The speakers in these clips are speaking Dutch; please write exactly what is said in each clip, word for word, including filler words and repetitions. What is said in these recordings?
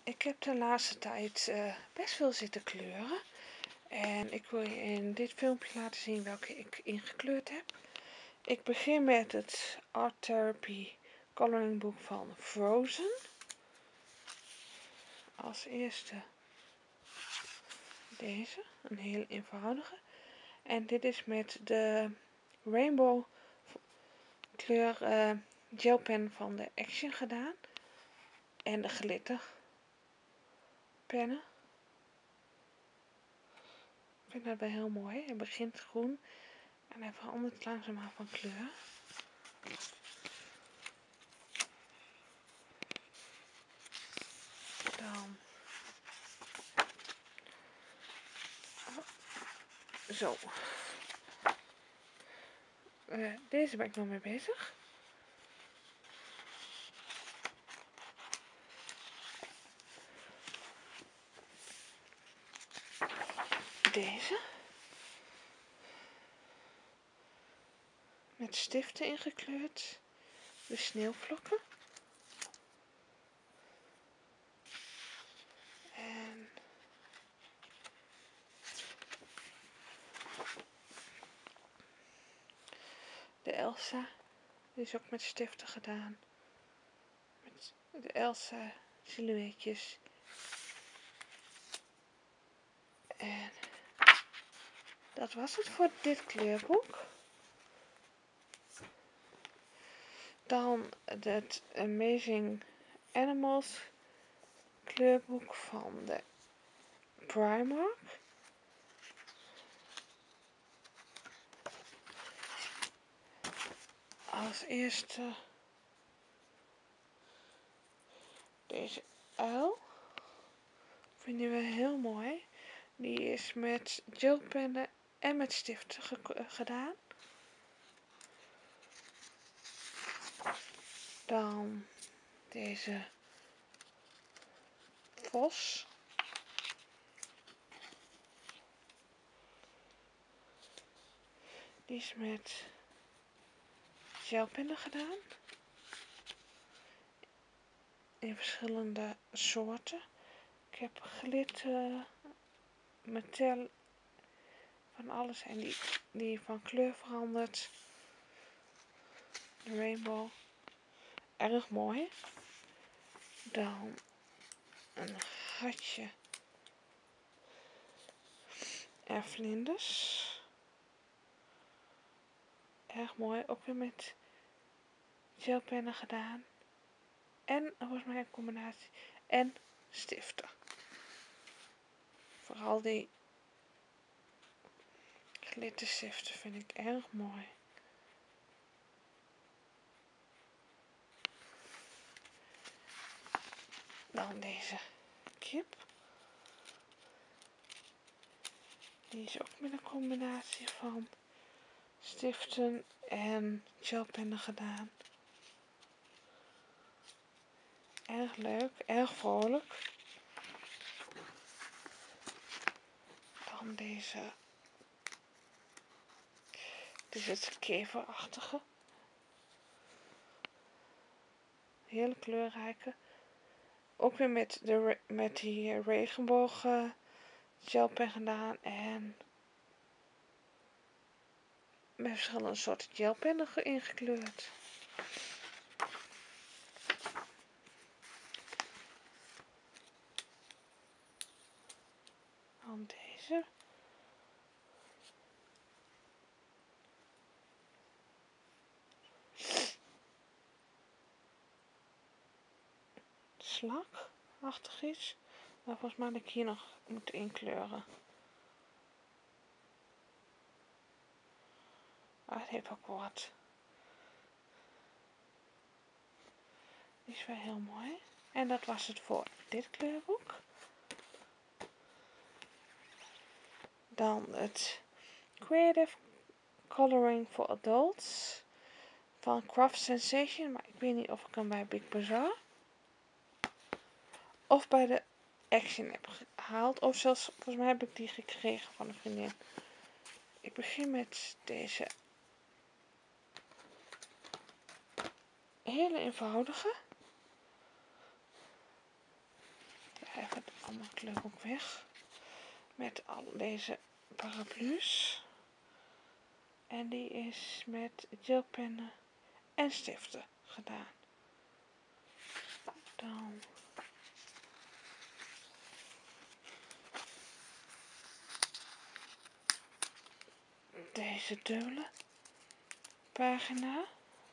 Ik heb de laatste tijd uh, best veel zitten kleuren. En ik wil je in dit filmpje laten zien welke ik ingekleurd heb. Ik begin met het Art Therapy Coloring Book van Frozen. Als eerste deze, een heel eenvoudige. En dit is met de Rainbow kleur uh, gelpen van de Action gedaan. En de glitter pennen. Ik vind dat wel heel mooi. Hij begint groen en hij verandert langzaamaan van kleur. Dan zo. Uh, deze ben ik nog mee bezig. Deze. Met stiften ingekleurd. De sneeuwvlokken. En de Elsa. Die is ook met stiften gedaan. Met de Elsa silhouetjes. En dat was het voor dit kleurboek. Dan het Amazing Animals kleurboek van de Primark. Als eerste deze uil. Vinden we heel mooi. Die is met gelpennen en met stiften gedaan. Dan deze vos. Die is met gelpennen gedaan. In verschillende soorten. Ik heb glitter, metal, van alles en die, die van kleur verandert. De rainbow. Erg mooi. Dan een hartje en vlinders. Erg mooi. Ook weer met gelpennen gedaan. En volgens mij een combinatie. En stiften. Vooral die glitterstiften vind ik erg mooi. Dan deze kip. Die is ook met een combinatie van stiften en gelpennen gedaan. Erg leuk, erg vrolijk. Dan deze. Dit is het keverachtige. Hele kleurrijke. Ook weer met, de, met die regenboog uh, gelpen gedaan. En met verschillende soorten gelpennen ingekleurd. Dan deze. Slakachtig iets. Maar volgens mij had ik hier nog moeten inkleuren. Maar het heeft ook wat. Die is wel heel mooi. En dat was het voor dit kleurboek. Dan het Creative Coloring for Adults van Craft Sensation. Maar ik weet niet of ik hem bij Big Bazaar of bij de Action heb gehaald. Of zelfs, volgens mij heb ik die gekregen van een vriendin. Ik begin met deze hele eenvoudige. mijn kleurboek weg. Met al deze paraplu's. En die is met gelpennen en stiften gedaan. Dan deze dubbele pagina.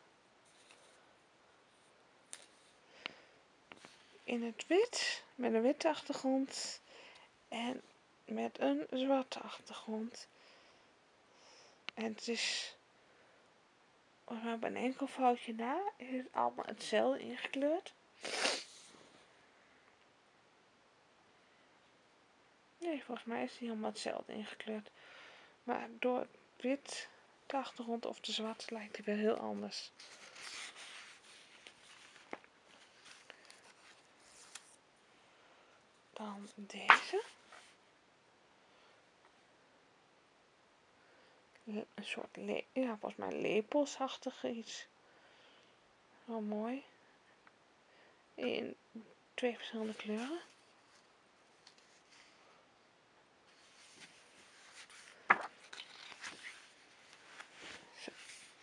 In het wit, met een witte achtergrond en met een zwarte achtergrond. En het is, we hebben een enkel foutje na, is het allemaal hetzelfde ingekleurd. Nee, volgens mij is het helemaal hetzelfde ingekleurd. Maar door het wit, de achtergrond of de zwart, lijkt hij weer heel anders. Dan deze. Een soort, le ja, volgens mij lepelsachtig iets. Wel mooi. In twee verschillende kleuren. Zo.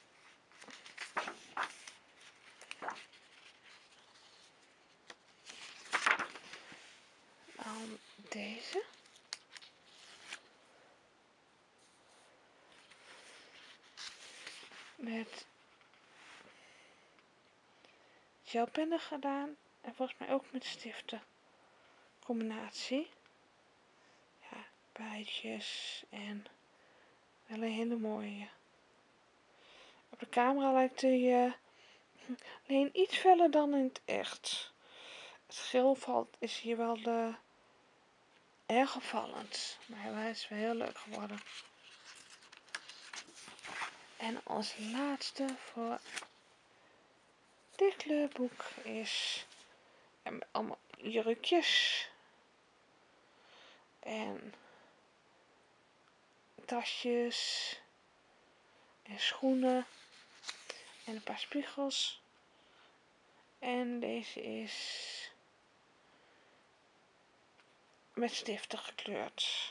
Dan deze. Met gelpennen gedaan. En volgens mij ook met stiften. Combinatie. Ja, bijtjes en wel een hele mooie. Op de camera lijkt hij uh, alleen iets feller dan in het echt. Het geel valt, is hier wel de, erg opvallend. Maar hij is wel heel leuk geworden. En als laatste voor dit kleurboek is en allemaal jurkjes en tasjes en schoenen en een paar spiegels. En deze is met stiften gekleurd.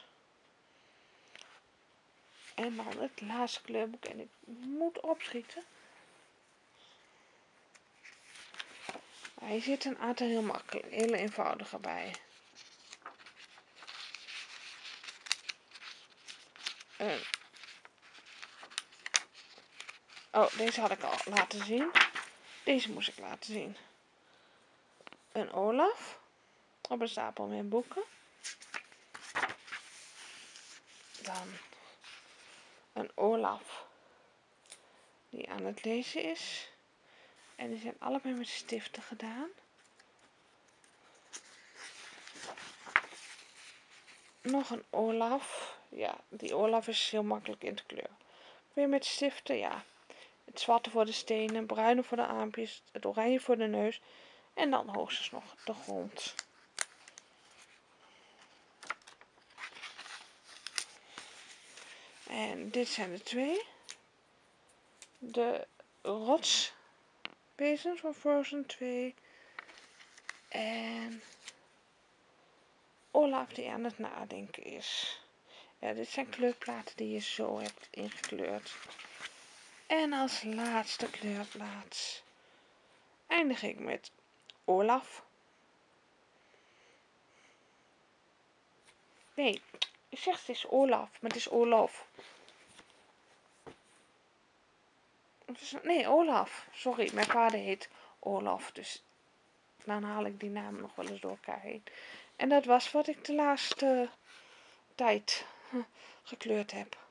En dan het laatste kleurboek en ik moet opschieten. Maar hier zit een aantal heel makkelijk, hele eenvoudige bij. Een Oh, deze had ik al laten zien. Deze moest ik laten zien. Een Olaf. Op een stapel met boeken. Dan een Olaf. Die aan het lezen is. En die zijn allebei met stiften gedaan. Nog een Olaf. Ja, die Olaf is heel makkelijk in te kleuren. Weer met stiften, ja. Het zwarte voor de stenen, het bruine voor de aampjes, het oranje voor de neus. En dan hoogstens nog de grond. En dit zijn de twee. De rotswezens van Frozen twee. En Olaf die aan het nadenken is. Ja, dit zijn kleurplaten die je zo hebt ingekleurd. En als laatste kleurplaat eindig ik met Olaf. Nee, ik zeg het is Olaf, maar het is Olof. Nee, Olaf. Sorry, mijn vader heet Olaf, dus dan haal ik die naam nog wel eens door elkaar heen. En dat was wat ik de laatste tijd gekleurd heb.